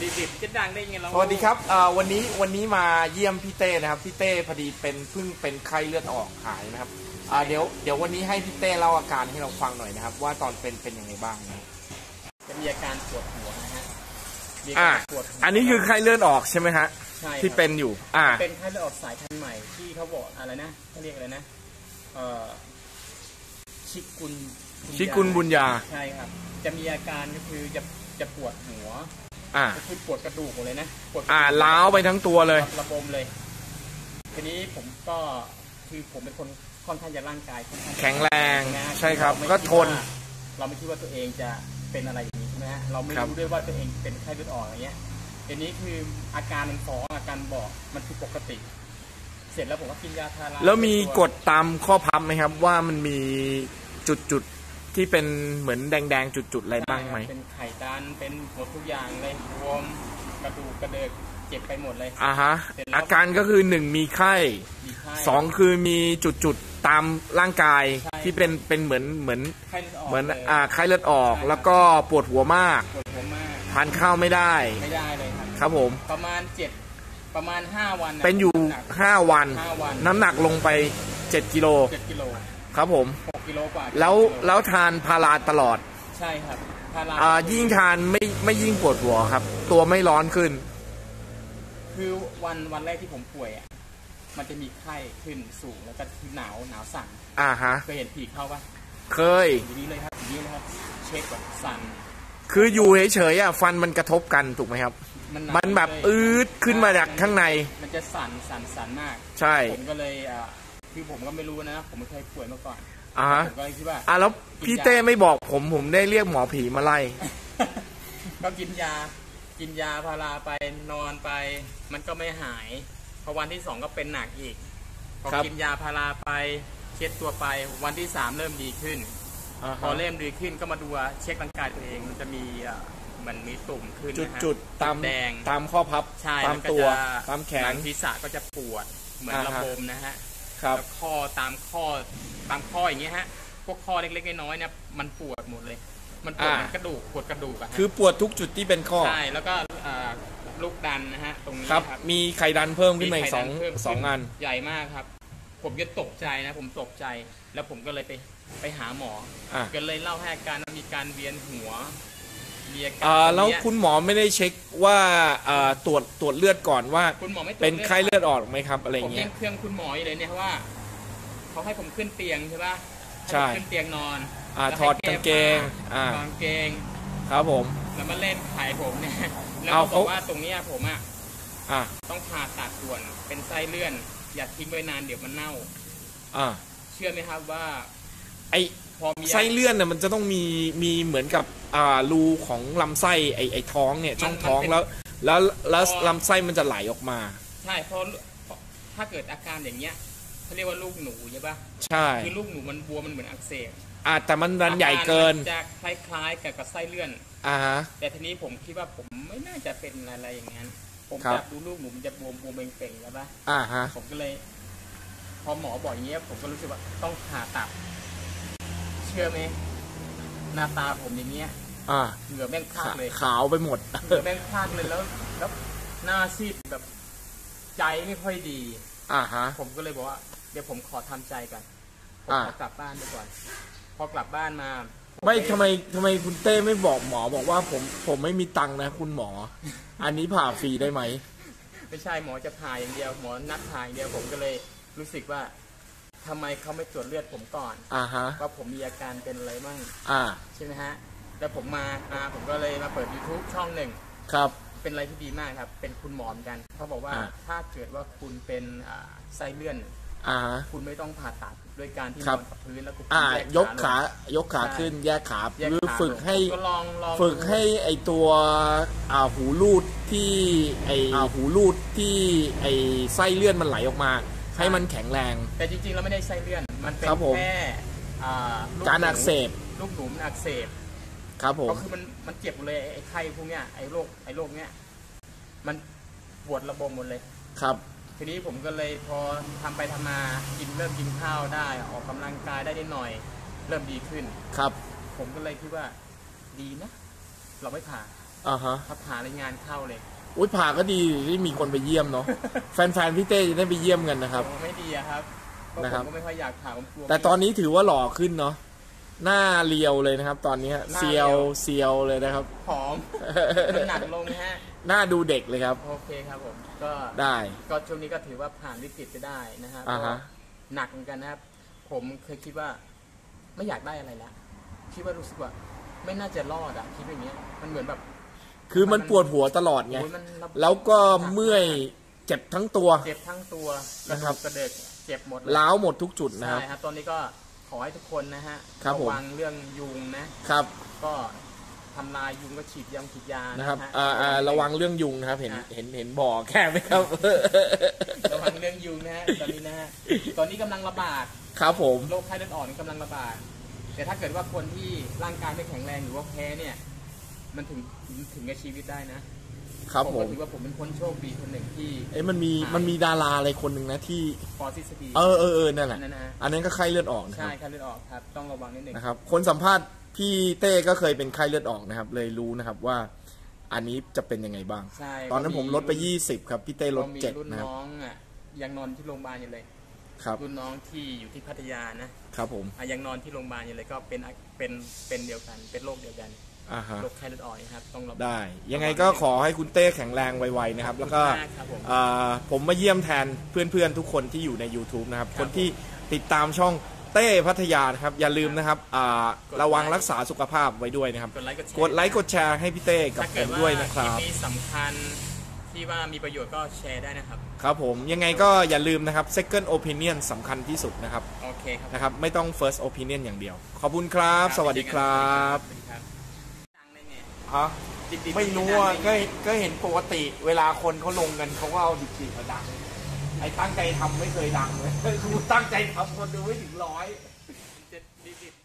ดิบจะดังได้ยังไงเราสวัสดีครับวันนี้มาเยี่ยมพี่เต้นะครับพี่เต้พอดีเพิ่งเป็นไข้เลือดออกหายนะครับเดี๋ยววันนี้ให้พี่เต้เล่าอาการให้เราฟังหน่อยนะครับว่าตอนเป็นยังไงบ้างนะจะมีอาการปวดหัวนะฮะอันนี้คือไข้เลือดออกใช่ไหมฮะใช่ที่เป็นอยู่เป็นไข้เลือดออกสายพันธุ์ใหม่ที่เขาบอกอะไรนะเขาเรียกอะไรนะชิกุนบุญญาใช่ครับจะมีอาการก็คือจะปวดหัวก็คือปวดกระดูกเลยนะปวดล้าวไปทั้งตัวเลยระบมเลยทีนี้ผมก็คือผมเป็นคนค่อนข้างจะร่างกายแข็งแรงใช่ครับก็ทนเราไม่คิดว่าตัวเองจะเป็นอะไรอย่างนี้ใช่ไหมฮะเราไม่รู้ด้วยว่าตัวเองเป็นไข้เลือดออกอะไรเงี้ยทีนี้คืออาการมันฟ้องอาการบอกมันคือปกติเสร็จแล้วผมก็กินยาทาราแล้วมีกดตามข้อพับไหมครับว่ามันมีจุดที่เป็นเหมือนแดงจุดอะไรบ้างไหมเป็นไข่ดันเป็นหมดทุกอย่างเลยบวมกระดูกกระเดิกเจ็บไปหมดเลยอาการก็คือ1มีไข้2คือมีจุดตามร่างกายที่เป็นเหมือนไข้เลือดออกแล้วก็ปวดหัวมากทานข้าวไม่ได้เลยครับผมประมาณ5วันเป็นอยู่5วันน้ำหนักลงไป7กิโลครับผม 6 กิโลกว่าแล้วทานพาราตลอดใช่ครับพารายิ่งทานไม่ยิ่งปวดหัวครับตัวไม่ร้อนขึ้นคือวันแรกที่ผมป่วยมันจะมีไข้ขึ้นสูงแล้วก็หนาวสั่นเคยเห็นผีเข้าปะเคยอย่างนี้เลยครับอย่างนี้เลยครับเช็คแบบสั่นคืออยู่เฉยๆฟันมันกระทบกันถูกไหมครับมันแบบขึ้นมาจากข้างในมันจะสั่นมากใช่ผมก็เลยคือผมก็ไม่รู้นะผมไม่เคยป่วยมาก่อนผมก็เลยคิดว่าแล้วพี่เต้ไม่บอกผมได้เรียกหมอผีมาไล่ก็กินยาพาราไปนอนไปมันก็ไม่หายพอวันที่2ก็เป็นหนักอีกพอกินยาพาราไปเช็ดตัวไปวันที่3เริ่มดีขึ้นพอเริ่มดีขึ้นก็มาดูเช็คร่างกายตัวเองมันจะมีมันมีตุ่มขึ้นจุดตามแดงตามข้อพับตามตัวตามแขนศีรษะก็จะปวดเหมือนระบมนะฮะครับข้อตามข้ออย่างเงี้ยฮะพวกข้อเล็กๆน้อยๆเนี่ยมันปวดหมดเลยมันปวดกระดูกปวดกระดูกคือปวดทุกจุดที่เป็นข้อใช่แล้วก็ลูกดันนะฮะตรงนี้ครับมีไข่ดันเพิ่มขึ้นมาอีกสองอันใหญ่มากครับผมก็ตกใจนะผมตกใจแล้วผมก็เลยไปหาหมอก็เลยเล่าให้อาการมีการเวียนหัวมีอาการแล้วคุณหมอไม่ได้เช็คว่าตรวจเลือดก่อนว่าเป็นไข้เลือดออกไหมครับอะไรเงี้ยผมเครื่องคุณหมอเลยเนี่ยว่าเขาให้ผมขึ้นเตียงใช่ป่ะใช่ขึ้นเตียงนอนถอดกางเกงกางเกงครับผมแล้วมาเล่นไข่ผมเนี่ยแล้วเขาบอกว่าตรงนี้ผมต้องผ่าตัดด่วนเป็นไส้เลื่อนอย่าทิ้งไว้นานเดี๋ยวมันเน่าเชื่อไหมครับว่าไอ้ไส้เลื่อนเนี่ยมันจะต้องมีเหมือนกับรูของลำไส้ไอ้ท้องเนี่ยช่องท้องแล้วลำไส้มันจะไหลออกมาใช่เพราะถ้าเกิดอาการอย่างเงี้ยเขาเรียกว่าลูกหนูใช่ปะใช่คือลูกหนูมันบวมมันเหมือนอักเสบแต่มันใหญ่เกินจะคล้ายๆกับไส้เลื่อนแต่ทีนี้ผมคิดว่าผมไม่น่าจะเป็นอะไรอย่างนั้นผมจับดูลูกหนูมันจะบวมเป่งๆแล้วปะผมก็เลยพอหมอบอกอย่างเงี้ยผมก็รู้สึกว่าต้องผ่าตัดเชื่อไหมหน้าตาผมอย่างเงี้ยเหงื่อแม่งพรากเลยขาวไปหมดเหงื่อแม่งพรากเลยแล้วหน้าซีดแบบใจไม่ค่อยดีผมก็เลยบอกว่าเดี๋ยวผมขอทำใจก่อนผมขอกลับบ้านไปก่อนพอกลับบ้านมาไม่ทำไมคุณเต้ไม่บอกหมอบอกว่าผมไม่มีตังค์นะคุณหมออันนี้ผ่าฟรีได้ไหมไม่ใช่หมอจะผ่าอย่างเดียวหมอนัดผ่าอย่างเดียวผมก็เลยรู้สึกว่าทำไมเขาไม่ตรวจเลือดผมก่อนว่าผมมีอาการเป็นอะไรบ้างใช่ไหมฮะแล้วผมผมก็เลยมาเปิด YouTube ช่องหนึ่งครับเป็นอะไรที่ดีมากครับเป็นคุณหมอเหมือนกันเขาบอกว่าถ้าเกิดว่าคุณเป็นไส้เลื่อนคุณไม่ต้องผ่าตัดด้วยการที่นอนกับพื้นแล้วคุณยกขาขึ้นแยกขาหรือฝึกให้ไอตัวหูรูดที่ไอไส้เลื่อนมันไหลออกมาให้มันแข็งแรงแต่จริงๆแล้วไม่ได้ไส้เลื่อนมันเป็นแค่การอักเสบลูกหนูมันอักเสบครับผมก็คือมันเจ็บเลยไอ้ไข้พวกเนี้ยไอ้โรคเนี้ยมันปวดระบมหมดเลยครับทีนี้ผมก็เลยพอทำไปทำมาเริ่มกินข้าวได้ออกกำลังกายได้นิดหน่อยเริ่มดีขึ้นครับผมก็เลยคิดว่าดีนะเราไม่ผ่าถ้าผ่าในงานเข้าเลยอุ้ยผ่าก็ดีที่มีคนไปเยี่ยมเนาะ แฟนๆพี่เต้จะได้ไปเยี่ยมกันนะครับไม่ดีครับนะครับผมก็ไม่ค่อยอยากผ่าผมกลัวแต่ตอนนี้ถือว่าหล่อขึ้นเนาะหน้าเรียวเลยนะครับตอนนี้เซียวเลยนะครับผอมหนักลงฮะหน้าดูเด็กเลยครับโอเคครับผมก็ได้ก็ช่วงนี้ก็ถือว่าผ่านวิกฤตไปได้นะฮะหนักเหมือนกันนะครับผมเคยคิดว่าไม่อยากได้อะไรแล้วคิดว่ารู้สึกว่าไม่น่าจะรอดอะคิดอย่างเงี้ยมันเหมือนแบบคือมันปวดหัวตลอดไงแล้วก็เมื่อยเจ็บทั้งตัวนะครับกระเดิกเจ็บหมดล้าวหมดทุกจุดนะครับใช่ครับตอนนี้ก็ขอให้ทุกคนนะฮะระวังเรื่องยุงนะครับก็ทำลายยุงก็ฉีดยานะครับระวังเรื่องยุงนะครับเห็นบ่อแค่ไหมครับระวังเรื่องยุงนะฮะตอนนี้นะฮะตอนนี้กำลังระบาดครับผมโรคไข้เลือดออกนี่กำลังระบาดแต่ถ้าเกิดว่าคนที่ร่างกายไม่แข็งแรงหรือว่าแพ้เนี่ยมันถึงกับชีวิตได้นะครับผมถือว่าผมเป็นคนโชคดีคนหนึ่งที่มันมีดาราอะไรคนหนึ่งนะที่ปอทฤษฎีนั่นแหละอันนั้นก็ไข้เลือดออกใช่ไข้เลือดออกครับต้องระวังนิดนึงนะครับคนสัมภาษณ์พี่เต้ก็เคยเป็นไข้เลือดออกนะครับเลยรู้นะครับว่าอันนี้จะเป็นยังไงบ้างตอนนั้นผมลดไป20ครับพี่เต้ลด7นะครับรุ่นน้องอ่ะยังนอนที่โรงพยาบาลอยู่เลยรุ่นน้องที่อยู่ที่พัทยานะครับผมยังนอนที่โรงพยาบาลอยู่เลยก็เป็นเดียวกันเป็นโรคเดียวกันโรคไข้เลือดออกนะครับต้องระวังได้ยังไงก็ขอให้คุณเต้แข็งแรงไวๆนะครับแล้วก็ผมมาเยี่ยมแทนเพื่อนๆทุกคนที่อยู่ใน YouTube นะครับคนที่ติดตามช่องเต้พัทยานะครับอย่าลืมนะครับระวังรักษาสุขภาพไว้ด้วยนะครับกดไลค์กดแชร์ให้พี่เต้กับผมด้วยนะครับที่สำคัญที่ว่ามีประโยชน์ก็แชร์ได้นะครับครับผมยังไงก็อย่าลืมนะครับ second opinion สำคัญที่สุดนะครับโอเคครับนะครับไม่ต้อง first opinion อย่างเดียวขอบคุณครับสวัสดีครับไม่รู้อ่ะก็เห็นปกติเวลาคนเขาลงกันเขาก็เอาดิบๆมาดังไอ้ตั้งใจทำไม่เคยดังเลยกูตั้งใจทำคนดูไม่ถึง100